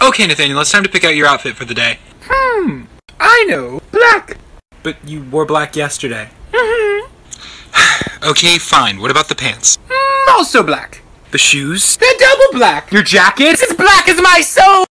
Okay, Nathaniel, it's time to pick out your outfit for the day. I know. Black. But you wore black yesterday. Mm-hmm. Okay, fine. What about the pants? Also black. The shoes? They're double black. Your jacket is as black as my soul.